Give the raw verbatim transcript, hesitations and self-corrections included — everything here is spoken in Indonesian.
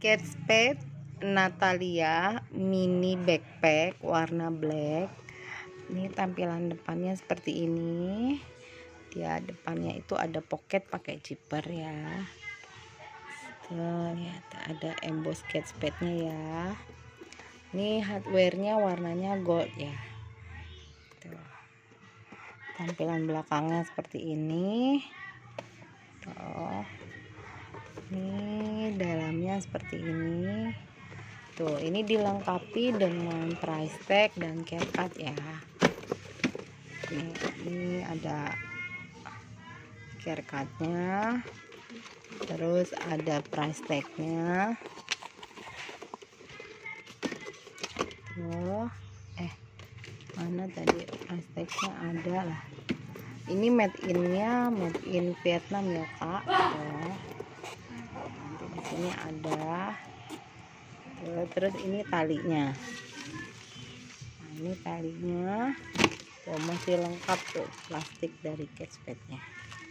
Kate Spade Natalia mini backpack warna black. Ini tampilan depannya seperti ini. Dia depannya itu ada pocket pakai zipper ya. Tuh, lihat ada emboss Kate Spade-nya ya. Ini hardware-nya warnanya gold ya. Tuh. Tampilan belakangnya seperti ini. Tuh. Ini dalamnya seperti ini. Tuh, ini dilengkapi dengan price tag dan CapCut ya. Ini, ini ada CapCut-nya. Terus ada price tag-nya. Tuh, eh mana tadi price tag-nya ada lah. Ini made in-nya made in Vietnam ya, Kak. Tuh. Nanti di sini ada. Tuh, terus ini talinya. Nah, ini talinya. Tuh, masih lengkap tuh plastik dari Kate Spade-nya.